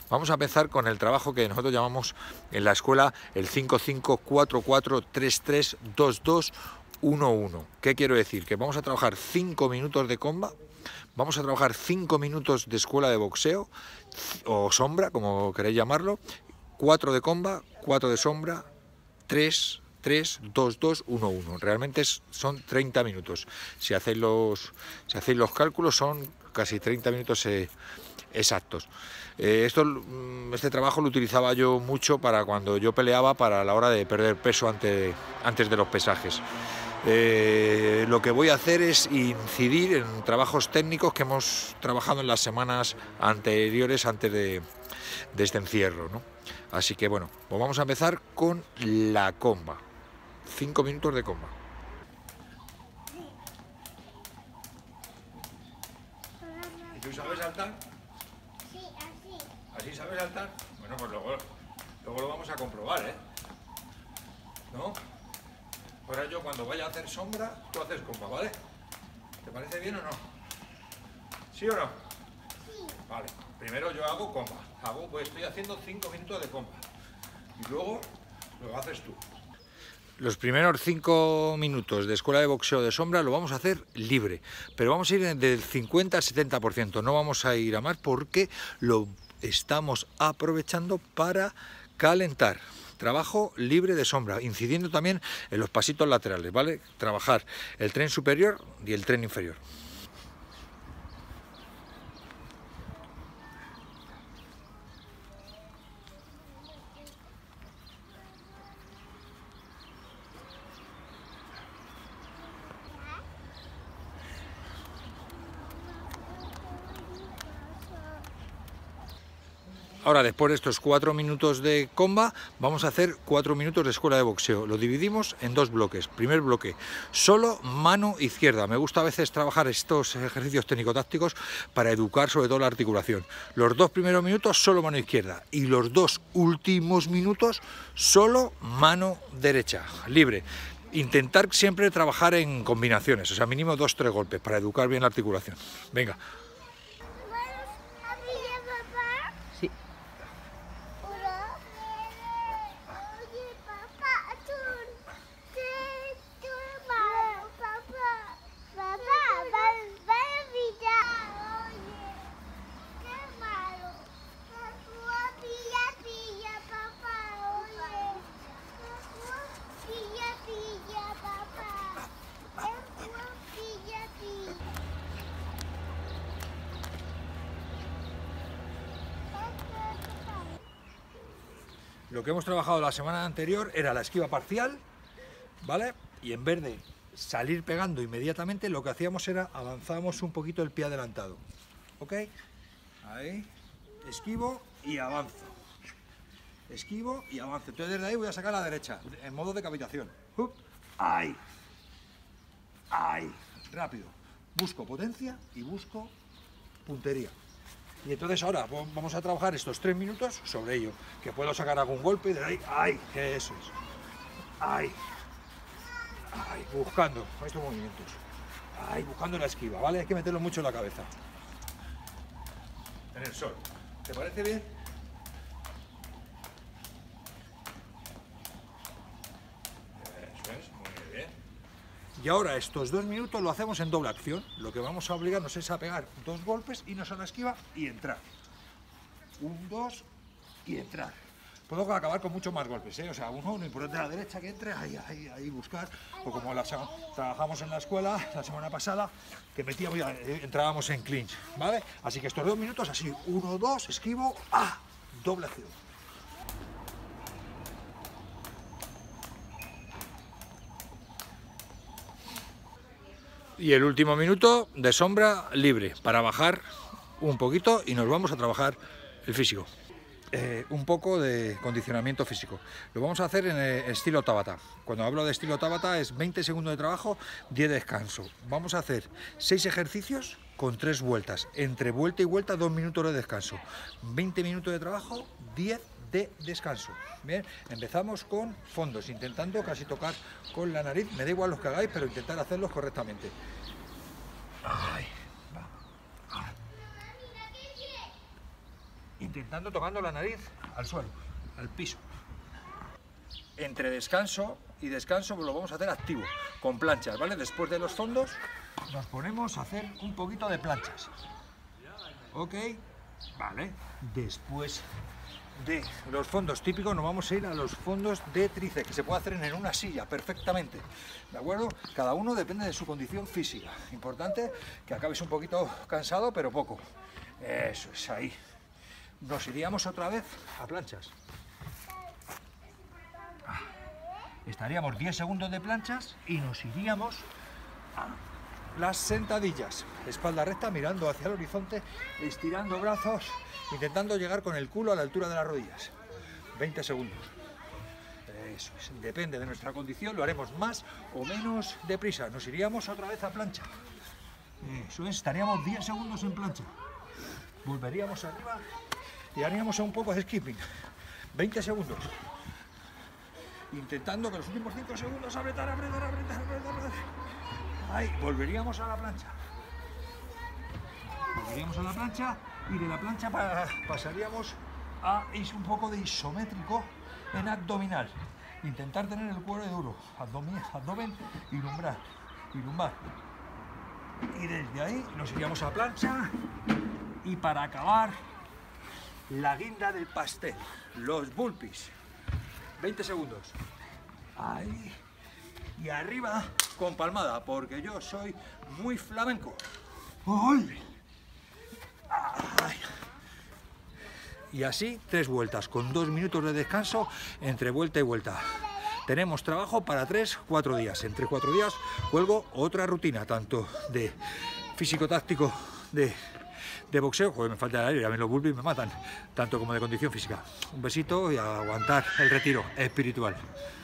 Vamos a empezar con el trabajo que nosotros llamamos en la escuela el 5-5-4-4-3-3-2-2-1-1. ¿Qué quiero decir? Que vamos a trabajar 5 minutos de comba, vamos a trabajar 5 minutos de escuela de boxeo o sombra, como queréis llamarlo, 4 de comba, 4 de sombra, 3, 2, 2, 1, 1. Realmente son 30 minutos. Si hacéis los cálculos son casi 30 minutos exactos. Este trabajo lo utilizaba yo mucho para cuando yo peleaba, para la hora de perder peso antes de los pesajes. Lo que voy a hacer es incidir en trabajos técnicos que hemos trabajado en las semanas anteriores antes de este encierro, ¿no? Así que bueno, pues vamos a empezar con la comba. 5 minutos de comba. ¿Y tú sabes saltar? Sí, así. ¿Así sabes saltar? Bueno, pues luego lo vamos a comprobar, ¿eh? ¿No? Ahora yo cuando vaya a hacer sombra, tú haces comba, ¿vale? ¿Te parece bien o no? ¿Sí o no? Sí. Vale, primero yo hago comba. Pues estoy haciendo 5 minutos de comba. Y luego lo haces tú. Los primeros 5 minutos de escuela de boxeo de sombra lo vamos a hacer libre, pero vamos a ir del 50 al 70%, no vamos a ir a más porque lo estamos aprovechando para calentar. Trabajo libre de sombra, incidiendo también en los pasitos laterales, ¿vale? Trabajar el tren superior y el tren inferior. Ahora, después de estos 4 minutos de comba, vamos a hacer 4 minutos de escuela de boxeo. Lo dividimos en 2 bloques. Primer bloque, solo mano izquierda. Me gusta a veces trabajar estos ejercicios técnico-tácticos para educar sobre todo la articulación. Los 2 primeros minutos, solo mano izquierda. Y los 2 últimos minutos, solo mano derecha, libre. Intentar siempre trabajar en combinaciones, o sea, mínimo 2-3 golpes para educar bien la articulación. Venga. Sí. Oye, papá, Lo que hemos trabajado la semana anterior era la esquiva parcial, ¿vale? Y en vez de salir pegando inmediatamente, lo que hacíamos era avanzábamos un poquito el pie adelantado. ¿Ok? Ahí, esquivo y avanzo. Esquivo y avanzo. Entonces desde ahí voy a sacar a la derecha, en modo decapitación. Ahí. Ahí. Rápido. Busco potencia y busco puntería. Y entonces ahora vamos a trabajar estos 3 minutos sobre ello, que puedo sacar algún golpe de ahí, ¡ay! Que eso es. ¡Ay! ¡Ay! Buscando estos movimientos. ¡Ay! Buscando la esquiva, ¿vale? Hay que meterlo mucho en la cabeza. En el sol. ¿Te parece bien? Eso es, muy bien. Y ahora estos 2 minutos lo hacemos en doble acción. Lo que vamos a obligarnos es a pegar 2 golpes, irnos a la esquiva y entrar. 1, 2 y entrar. Puedo acabar con muchos más golpes, ¿eh? O sea, uno importante a la derecha que entre, ahí buscar. O como trabajamos en la escuela la semana pasada, que entrábamos en clinch, ¿vale? Así que estos 2 minutos así, 1, 2, esquivo, doble acción. Y el último minuto de sombra libre para bajar un poquito y nos vamos a trabajar el físico. Un poco de condicionamiento físico. Lo vamos a hacer en estilo Tabata. Cuando hablo de estilo Tabata es 20 segundos de trabajo, 10 de descanso. Vamos a hacer 6 ejercicios con 3 vueltas. Entre vuelta y vuelta 2 minutos de descanso. 20 minutos de trabajo, 10 de descanso. Bien, empezamos con fondos, intentando casi tocar con la nariz. Me da igual los que hagáis, pero intentar hacerlos correctamente. Ahí, va. intentando tocando la nariz al suelo, al piso. Entre descanso y descanso pues lo vamos a hacer activo, con planchas, ¿vale? Después de los fondos nos ponemos a hacer un poquito de planchas. ¿Ok? Vale. Después de los fondos típicos nos vamos a ir a los fondos de tríceps, que se puede hacer en una silla perfectamente, ¿de acuerdo? Cada uno depende de su condición física. Importante que acabes un poquito cansado, pero poco. Eso es, ahí. Nos iríamos otra vez a planchas. Estaríamos 10 segundos de planchas y nos iríamos a las sentadillas. Espalda recta, mirando hacia el horizonte, estirando brazos, intentando llegar con el culo a la altura de las rodillas. 20 segundos. Eso es, depende de nuestra condición, lo haremos más o menos deprisa. Nos iríamos otra vez a plancha. Eso es, estaríamos 10 segundos en plancha. Volveríamos arriba y haríamos un poco de skipping. 20 segundos. Intentando que los últimos 5 segundos apretar. Ahí, volveríamos a la plancha. Volveríamos a la plancha y de la plancha pasaríamos a un poco de isométrico en abdominal. Intentar tener el cuero duro, abdomen y lumbar. Y desde ahí nos iríamos a plancha y para acabar la guinda del pastel, los burpees. 20 segundos. Ahí. Y arriba con palmada, porque yo soy muy flamenco. ¡Ay! ¡Ay! Y así 3 vueltas, con 2 minutos de descanso entre vuelta y vuelta. Tenemos trabajo para 3-4 días. Entre 4 días cuelgo otra rutina, tanto de físico-táctico de boxeo, joder, me falta el aire, a mí los burpees me matan, tanto como de condición física. Un besito y a aguantar el retiro espiritual.